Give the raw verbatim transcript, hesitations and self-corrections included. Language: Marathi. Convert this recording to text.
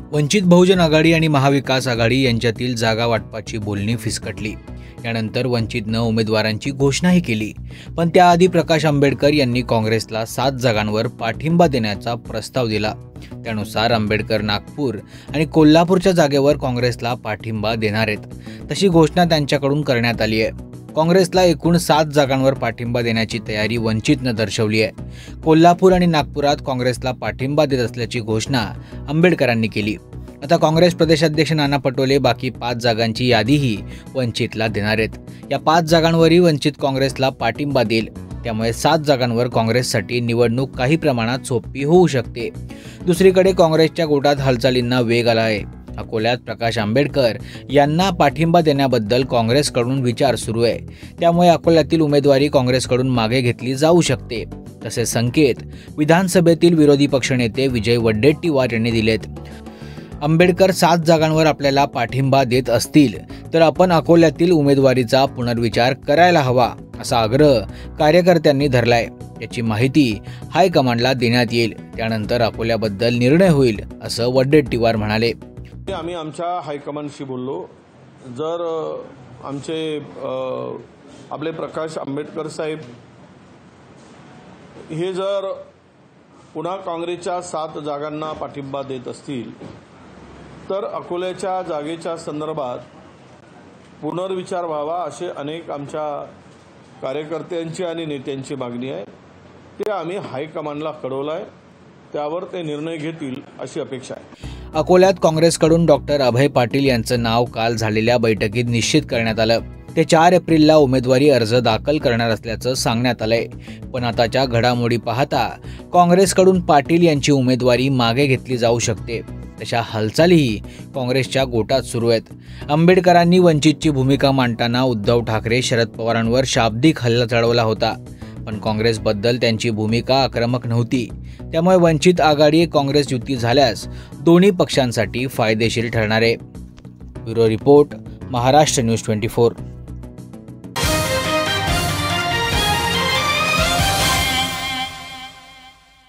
वंचित बहुजन आघाडी आणि महाविकास आघाडी यांच्यातील जागा वाटपाची बोलणी फिसकटली। यानंतर वंचितनं उमेदवारांची घोषणाही केली, पण त्याआधी प्रकाश आंबेडकर यांनी काँग्रेसला सात जागांवर पाठिंबा देण्याचा प्रस्ताव दिला। त्यानुसार आंबेडकर नागपूर आणि कोल्हापूरच्या जागेवर काँग्रेसला पाठिंबा देणार आहेत, तशी घोषणा त्यांच्याकडून करण्यात आली आहे। काँग्रेसला एकूण सात जागांवर पाठिंबा देण्याची तयारी वंचितनं दर्शवली आहे। कोल्हापूर आणि नागपुरात काँग्रेसला पाठिंबा देत असल्याची घोषणा आंबेडकरांनी केली। आता काँग्रेस प्रदेशाध्यक्ष नाना पटोले बाकी पाच जागांची यादीही वंचितला देणार आहेत। या पाच जागांवरही वंचित काँग्रेसला पाठिंबा देईल, त्यामुळे सात जागांवर काँग्रेससाठी निवडणूक काही प्रमाणात सोपी होऊ शकते। दुसरीकडे काँग्रेसच्या गोटात हालचालींना वेग आला आहे। अकोल्यात प्रकाश आंबेडकर यांना पाठिंबा देण्याबद्दल काँग्रेसकडून विचार सुरू आहे, त्यामुळे अकोल्यातील उमेदवारी काँग्रेसकडून मागे घेतली जाऊ शकते। तसे संकेत विधानसभेतील विरोधी पक्षनेते विजय वडेट्टीवार यांनी दिलेत। आंबेडकर सात जागांवर आपल्याला पाठिंबा देत असतील तर आपण अकोल्यातील उमेदवारीचा पुनर्विचार करायला हवा, असा आग्रह कार्यकर्त्यांनी धरलाय। याची माहिती हायकमांडला देण्यात येईल, त्यानंतर अकोल्याबद्दल निर्णय होईल, असं वडेट्टीवार म्हणाले। आम्ही आमच्या हायकमांडशी बोललो। जर आमचे आपले प्रकाश आंबेडकर साहेब हे जर पुन्हा काँग्रेसच्या सात जागांना पाठिंबा देत असतील तर अकोल्याच्या जागेच्या संदर्भात पुनर्विचार व्हावा, असे अनेक आमच्या कार्यकर्त्यांची आणि नेत्यांची मागणी आहे। ते आम्ही हायकमांडला कळवलं आहे, त्यावर ते निर्णय घेतील अशी अपेक्षा आहे। अकोल्यात काँग्रेसकडून डॉक्टर अभय पाटील यांचं नाव काल झालेल्या बैठकीत निश्चित करण्यात आलं। ते चार एप्रिलला उमेदवारी अर्ज दाखल करणार असल्याचं सांगण्यात आलंय, पण आताच्या घडामोडी पाहता काँग्रेसकडून पाटील यांची उमेदवारी मागे घेतली जाऊ शकते। तशा हालचालीही काँग्रेसच्या गोटात सुरू आहेत। आंबेडकरांनी वंचितची भूमिका मांडताना उद्धव ठाकरे शरद पवारांवर शाब्दिक हल्ला चढवला होता, पण काँग्रेसबद्दल त्यांची भूमिका आक्रमक नव्हती। त्यामुळे वंचित आघाडी काँग्रेस युती झाल्यास दोन्ही पक्षांसाठी फायदेशीर ठरणार आहे। ब्युरो रिपोर्ट, महाराष्ट्र न्यूज चोवीस।